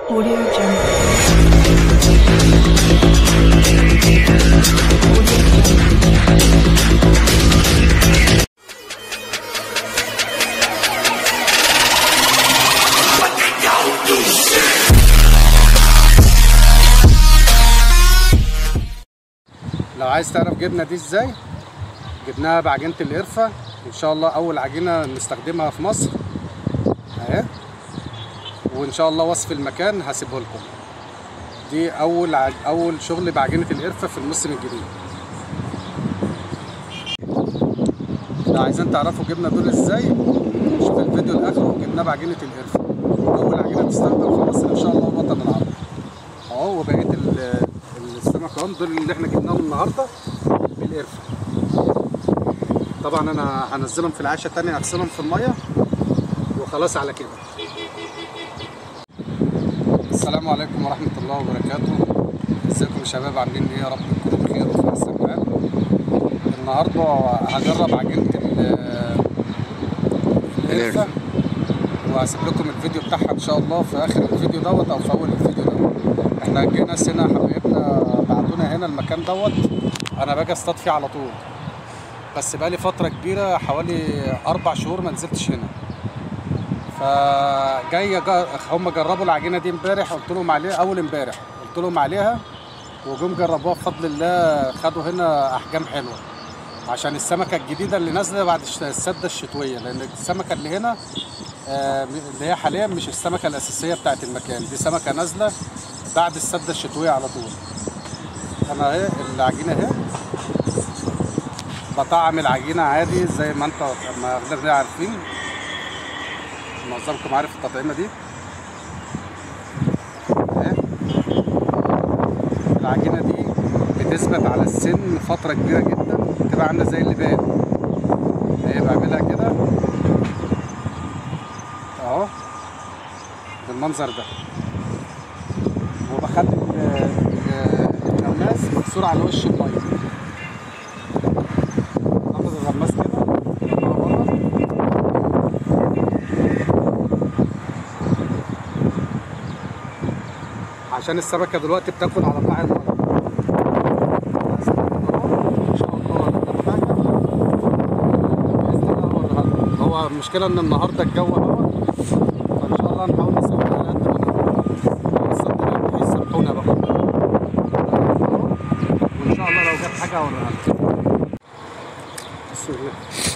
Audio Jungle. لو عايز تعرف جبنه دي ازاي، جبناها بعجينه القرفه ان شاء الله. اول عجينه نستخدمها في مصر اهي، وان شاء الله وصف المكان هسيبه لكم. دي اول شغل بعجينه القرفه في الموسم الجديد. لو عايزين تعرفوا جبنه دول ازاي، شوف الفيديو لاخره. جبناه بعجينه القرفه، اول عجينه تستخدم في مصر ان شاء الله الوطن العربي اهو. وبقيه السمك اهم دول اللي احنا جبناهم النهارده بالقرفه. طبعا انا هنزلهم في العشاء تاني، اغسلهم في الميه وخلاص على كده. السلام عليكم ورحمه الله وبركاته. ازيكم يا شباب، عاملين ايه؟ يا رب تكونوا بخير وفي احسن حال. النهارده هجرب عجينه القرفه، وهسيب لكم الفيديو بتاعها ان شاء الله في اخر الفيديو دوت او في اول الفيديو دوت. احنا جينا هنا حبايبنا بعتونا هنا المكان دوت. انا باجي اصطاد فيه على طول، بس بقالي فتره كبيره حوالي 4 شهور ما نزلتش هنا. فجاي هم جربوا العجينه دي امبارح، قلت لهم عليها اول امبارح، قلت لهم عليها وجم جربوها بفضل الله. خدوا هنا احجام حلوه عشان السمكه الجديده اللي نازله بعد السده الشتويه، لان السمكه اللي هنا اللي هي حاليا مش السمكه الاساسيه بتاعت المكان دي، سمكه نازله بعد السده الشتويه على طول. انا اهي العجينه اهي، بطعم العجينه عادي زي ما اغلبنا عارفين، معظمكم عارف التطعيمه دي اهي. العجينه دي بتثبت على السن فتره كبيره جدا، بتبقى عامله زي اللبان اهي. بعملها كده اهو بالمنظر ده، وبخلي الغماس مكسور على وش الميه. باخد الغماس كده عشان السمكه دلوقتي بتاكل على قاع الميه. ان شاء الله هو المشكله ان النهارده الجو هوا، فان شاء الله نحاول نصور على قد ما نقدر. الصدر يسامحونا بقى، وان شاء الله لو جت حاجه هوريها لكم. بسم الله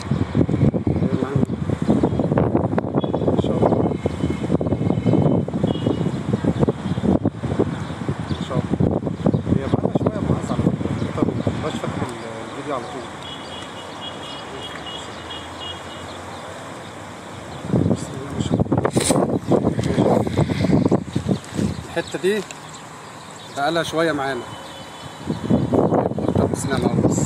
ان شاء الله. ان شاء الله هي بقالها شويه معاذ على فكره، مبقاش فاتح الفيديو على طول. بسم الله ما شاء الله. الحته دي بقالها شويه معانا، قلت بسم الله بس.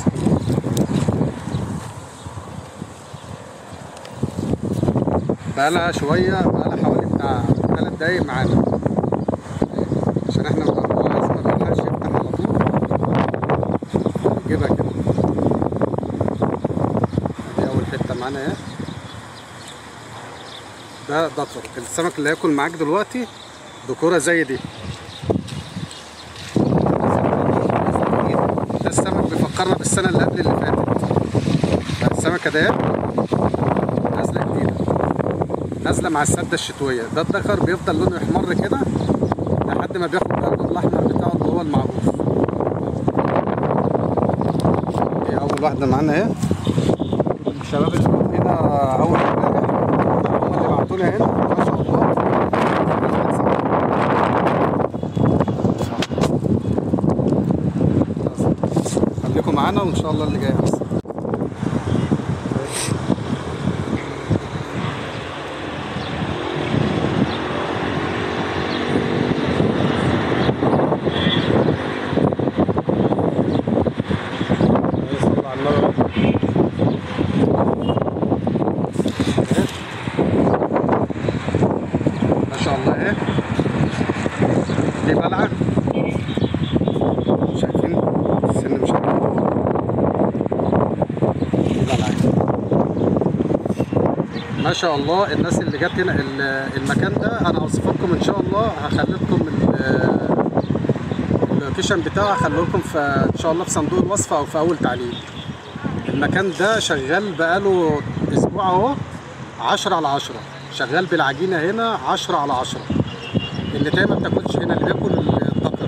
بقالها شويه، بقالها حوالي بتاع 3 دقايق معانا، عشان احنا لازم ما نخليهاش يفتح على طول. نجيبها كده. دي اول حته معانا اهي. ده ذكر السمك اللي هياكل معاك دلوقتي، ذكوره زي دي. ده السمك بيفكرنا بالسنه اللي قبل اللي فاتت. السمكه ده نازله جديده، نازله مع السده الشتويه. ده الدكر بيفضل لونه يحمر كده لحد ما بياخد اللون الاحمر بتاعه اللي هو المعروف. دي اول واحده معانا اهي. الشباب اللي كانوا هنا اول امبارح هم اللي بعتونا هنا، ما شاء الله. خليكم معانا وان شاء الله اللي جاي احسن. ما شاء الله اهي. دي بلعه، شايفين السن مش عارف. دي بلعه ما شاء الله الناس اللي جت هنا المكان ده انا هوصف لكم ان شاء الله، هخلي لكم اللوكيشن بتاعه، هخليه لكم في ان شاء الله في صندوق الوصف او في اول تعليق. المكان ده شغال بقاله اسبوع اهو 10/10، شغال بالعجينه هنا 10/10. اللي تاني ما بتاكلش هنا، اللي بياكل الدكر.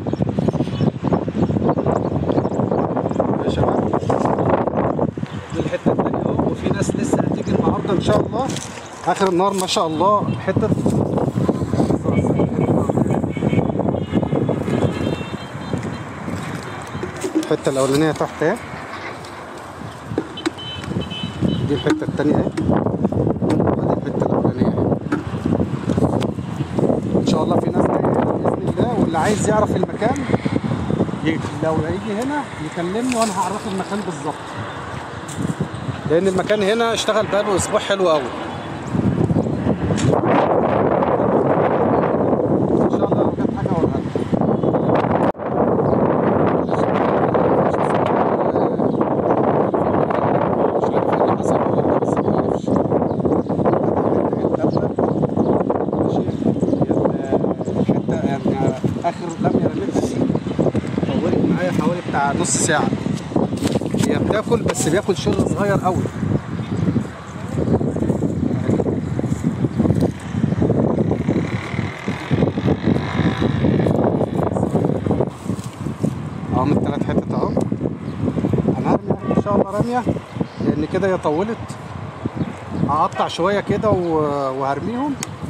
يا شباب دي الحته الثانيه اهو، وفي ناس لسه هتيجي النهارده ان شاء الله اخر النهار. ما شاء الله حته الحته الاولانيه تحت اهي، دي الحته الثانيه اهي، ودي الحته الاولانيه اهي. ان شاء الله في ناس جايه هنا باذن الله، واللي عايز يعرف المكان لو هيجي هنا يكلمني وانا هعرفه المكان بالظبط، لان المكان هنا اشتغل بقاله اسبوع حلو قوي. ان شاء الله لو جت حاجه اقولها لكم. اخر لميه رميتها دي طولت معايا حوالي بتاع نص ساعه. هي بتاكل بس بياكل شغل صغير قوي. اهو من الثلاث حتت اهو. انا هرمي ان شاء الله رميه لان كده هي طولت. هقطع شويه كده وهرميهم.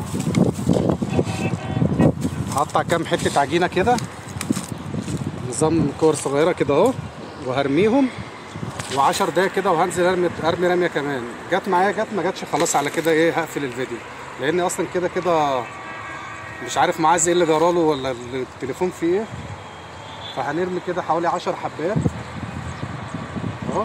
هقطع كام حته عجينه كده نظام كور صغيره كده اهو، وهرميهم و10 دقايق كده، وهنزل ارمي رميه كمان. جت معايا جت، ما جاتش خلاص على كده ايه هقفل الفيديو، لان اصلا كده كده مش عارف معاذ ايه اللي جراله ولا التليفون فيه ايه. فهنرمي كده حوالي 10 حبات اهو.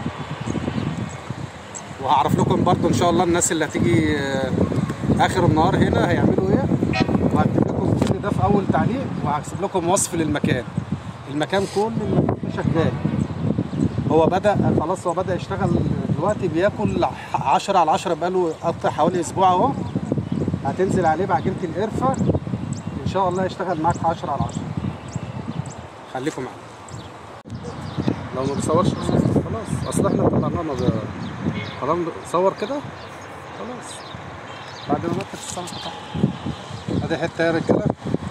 وهعرف لكم برضو ان شاء الله الناس اللي هتيجي اخر النهار هنا هيعملوا ايه، وهكتب لكم كل ده في اول تعليق، وهكتب لكم وصف للمكان. المكان كله شغال، هو بدأ خلاص، هو بدأ يشتغل دلوقتي، بياكل 10/10 بقاله قطع حوالي اسبوع اهو. هتنزل عليه بعجينة القرفة ان شاء الله يشتغل معاك 10/10. خليكم معانا. لو ما بيصورش خلاص، اصل احنا طلعناه خلاص صور كده خلاص بعد ما نطلع السمكة تحت. ادي حتة يا رجالة،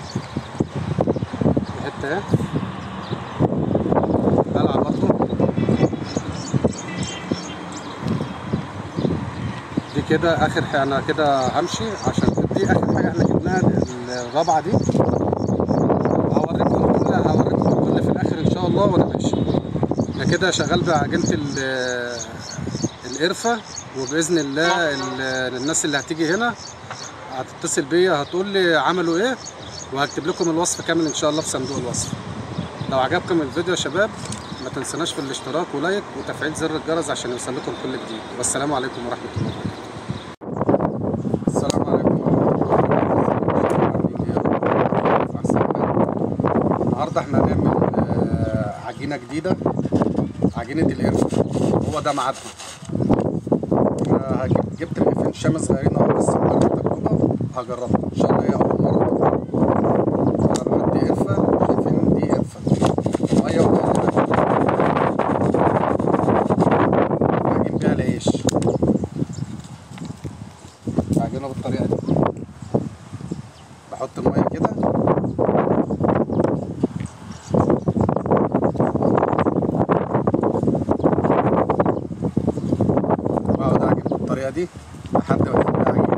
حتة اهي بلعب برضه. دي كده اخر حاجه، انا كده همشي عشان دي اخر حاجه احنا جبناها الرابعه دي. هوريكم كل في الاخر ان شاء الله وانا ماشي. انا كده شغال بعجينه القرفه، وباذن الله الناس اللي هتيجي هنا هتتصل بيا هتقول لي عملوا ايه، وهكتب لكم الوصف كامل ان شاء الله في صندوق الوصف. لو عجبكم الفيديو يا شباب ما تنسوناش في الاشتراك ولايك وتفعيل زر الجرس عشان يوصل لكم كل جديد. والسلام عليكم ورحمه الله وبركاته. السلام عليكم ورحمه الله وبركاته. النهارده احنا هنعمل عجينه جديده، عجينه القرفه. هو ده ميعادنا. جبت رغيفين شام صغيرين اهو، بس مجرد تجربه هجربها ان شاء الله. هي اول مره دي قرفه، شايفين دي قرفه ميه وقرفه بعجن بيها العيش. بعجنه بالطريقه دي، بحط الميه كده واقعد اعجن بالطريقه دي لحد ما تبقى عجينه.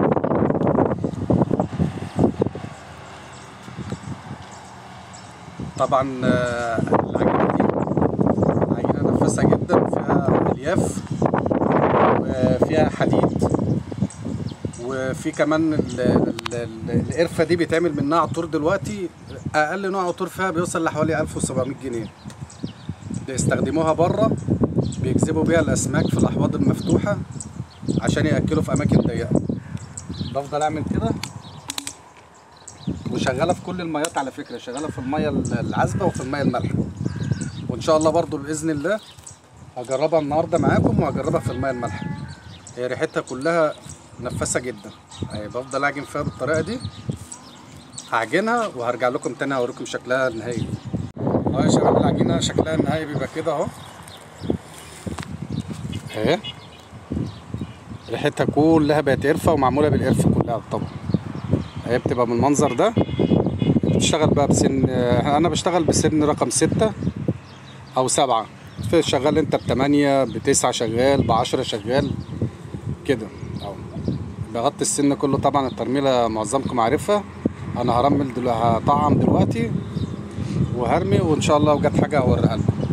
طبعا العجينه دي عجينه نفسها جدا، فيها الياف وفيها حديد، وفي كمان القرفه دي بيتعمل منها عطور. دلوقتي اقل نوع عطور فيها بيوصل لحوالي 1700 جنيه. بيستخدموها بره، بيجذبوا بيها الاسماك في الاحواض المفتوحه عشان ياكلوا في اماكن ضيقه. بفضل اعمل كده، وشغاله في كل الميات على فكره، شغاله في الميه العذبه وفي الميه المالحه. وان شاء الله برضو باذن الله هجربها النهارده معاكم، وهجربها في الميه المالحه. هي ريحتها كلها نفاسه جدا اهي. بفضل اعجن فيها بالطريقه دي، هعجنها وهرجع لكم تاني اوريكم شكلها النهائي. اهو يا شباب العجينه شكلها النهائي بيبقى كده اهو اهي. ريحتها كلها بقت قرفه ومعموله بالقرفه كلها طبعا. هي بتبقى من المنظر ده. بتشتغل بقى بسن، انا بشتغل بسن رقم 6 او 7. في شغال انت ب8 ب9 شغال ب10 شغال كده اهو. بغطي السن كله طبعا. الترميله معظمكم عارفها. انا هرمل دلوقتي، هطعم دلوقتي وهرمي، وان شاء الله لو جت حاجه هوريها لكم.